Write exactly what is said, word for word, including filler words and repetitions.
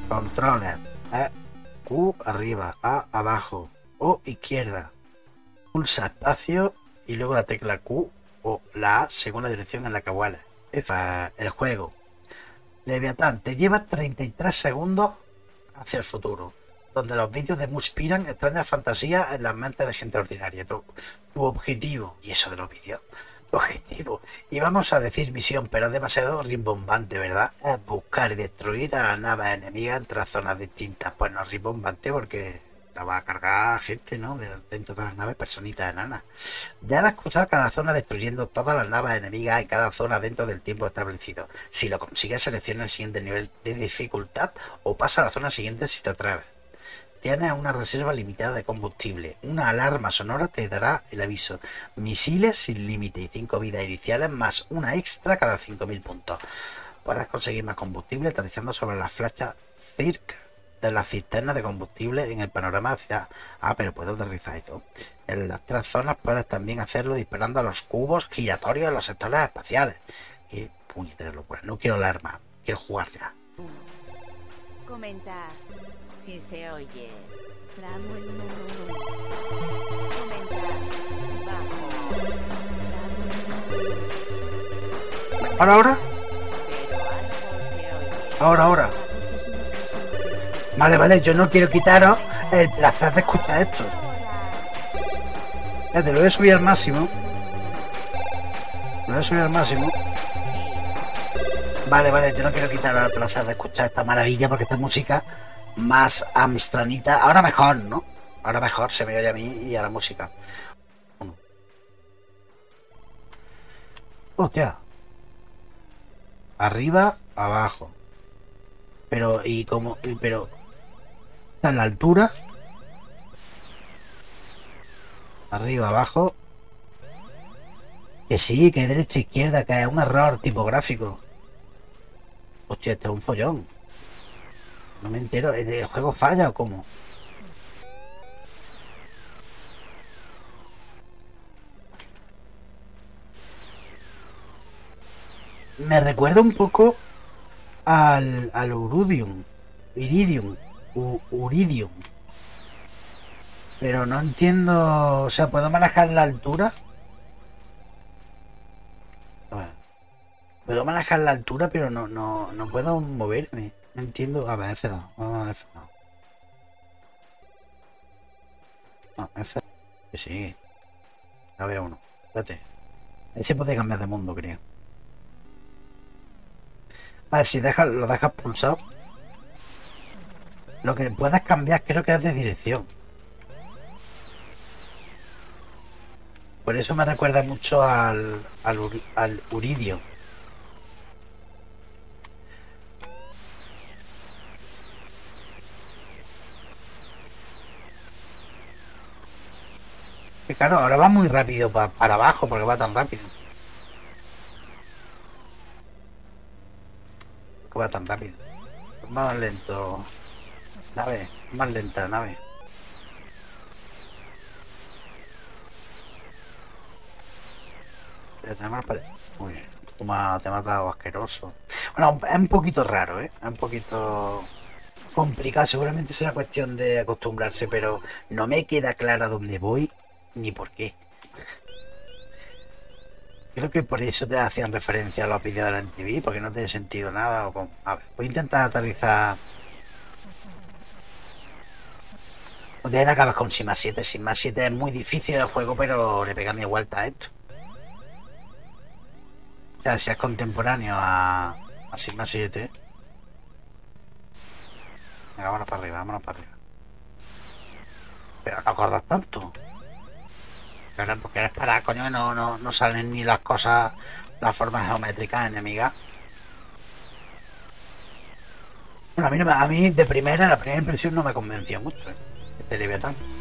Controles. E, Q arriba, A abajo, O izquierda. Pulsa espacio y luego la tecla Q o la A según la dirección en la que vueles. El juego. Leviatán te lleva treinta y tres segundos hacia el futuro, donde los vídeos de inspiran extrañas fantasías en las mentes de gente ordinaria. Tu, tu objetivo, y eso de los vídeos, tu objetivo, y vamos a decir misión, pero es demasiado rimbombante, ¿verdad? Es buscar y destruir a las naves enemigas entre zonas distintas. Pues no es rimbombante porque te va a cargar gente, ¿no? Dentro de las naves, personitas enanas. Debes cruzar cada zona destruyendo todas las naves enemigas y cada zona dentro del tiempo establecido. Si lo consigues, selecciona el siguiente nivel de dificultad o pasa a la zona siguiente si te atreves. Tienes una reserva limitada de combustible. Una alarma sonora te dará el aviso. Misiles sin límite y cinco vidas iniciales más una extra cada cinco mil puntos. Puedes conseguir más combustible aterrizando sobre las flechas cerca de las cisternas de combustible en el panorama de la ciudad. Ah, pero puedo aterrizar esto. En las tres zonas puedes también hacerlo disparando a los cubos giratorios en los sectores espaciales. Qué puñetera locura. No quiero la arma. Quiero jugar ya. Comentar. Si se oye. Tramo el número. Comentar. Bajo. ¿Ahora, ahora? Pero algo se oye. Ahora, ahora. Vale, vale, yo no quiero quitaros el placer de escuchar esto. Ya te lo voy a subir al máximo. Lo voy a subir al máximo. Vale, vale, yo no quiero quitar el placer de escuchar esta maravilla porque esta música más amstranita. Ahora mejor, ¿no? Ahora mejor se me oye a mí y a la música. Uno. Hostia. Arriba, abajo. Pero, y como, y, pero, está en la altura. Arriba, abajo. Que sí, que derecha, izquierda, que es un error tipográfico. Hostia, este es un follón. No me entero, ¿el juego falla o cómo? Me recuerda un poco al, al Uridium. Iridium. U, Uridium. Pero no entiendo. O sea, ¿puedo manejar la altura? A ver. Puedo manejar la altura, pero no, no, no puedo moverme. No entiendo. A ver, F dos. Vamos a F dos. No, F dos. Que sigue. A ver uno. Espérate. Ahí se puede cambiar de mundo, creo. Vale, si dejas, lo dejas pulsado. Lo que puedes cambiar creo que es de dirección. Por eso me recuerda mucho al, al, al Uridio. Que claro, ahora va muy rápido pa, para abajo porque va tan rápido. Que va tan rápido. Más lento. Nave, más lenta, nave. Muy bien. Te me ha matado asqueroso. Bueno, es un poquito raro, ¿eh? Es un poquito complicado. Seguramente será cuestión de acostumbrarse, pero no me queda clara dónde voy ni por qué. Creo que por eso te hacían referencia a los vídeos de la M T V, porque no tiene sentido nada. O con... A ver, voy a intentar aterrizar. O de acabas con Sigma siete. Sigma siete es muy difícil el juego, pero le pega mi vuelta a esto. O sea, si es contemporáneo a, a Sigma siete. Venga, vámonos para arriba, vámonos para arriba. Pero no acordás tanto. Pero porque eres para, coño, que no, no, no salen ni las cosas, las formas geométricas enemigas. Bueno, a mí, no me, a mí de primera, la primera impresión no me convenció mucho, ¿eh? Este Leviatán.